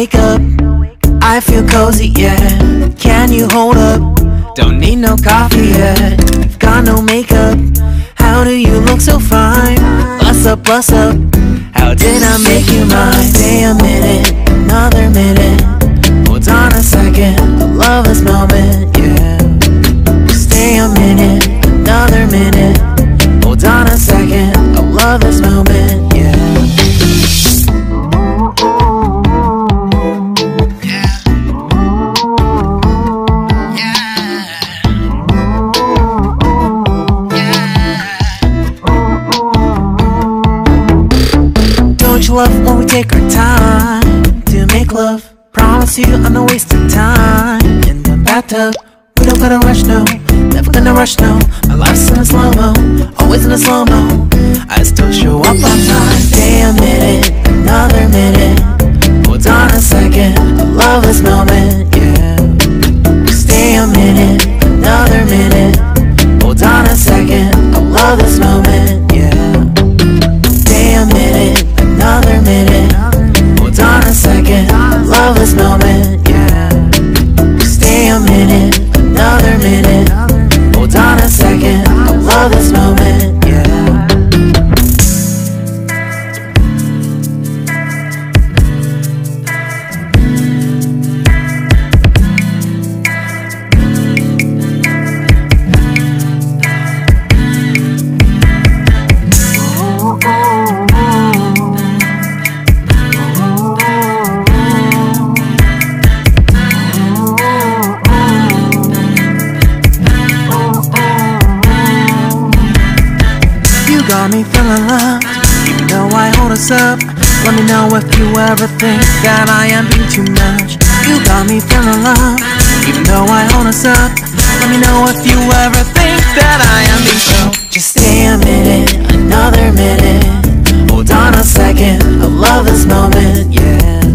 wake up, I feel cozy, yeah. Can you hold up? Don't need no coffee yet. Got no makeup. How do you look so fine? Bust up, bust up. How did I make you mine? Stay a minute, another minute. Hold on a second, I love this moment, yeah. Stay a minute, another minute. Hold on a second, I love this moment, yeah. Don't you love when we take our time to make love? Promise you I'm not wasting time in the bathtub. We don't gotta rush, no, never gonna rush, no. My life's in a slow-mo, always in a slow-mo. I still show up on time. Stay a minute, another minute. Hold on a second, I love this moment, yeah. Stay a minute, another minute. Hold on a second, I love this moment, yeah. Stay a minute, another minute. Hold on a second, I love this moment, yeah. Stay a minute, another minute. Hold on a second, I love this moment, yeah. Got me feeling loved, even though I hold us up. Let me know if you ever think that I am being too much. You got me feeling loved, even though I hold us up. Let me know if you ever think that I am being so. Just stay a minute, another minute. Hold on a second, I love this moment, yeah.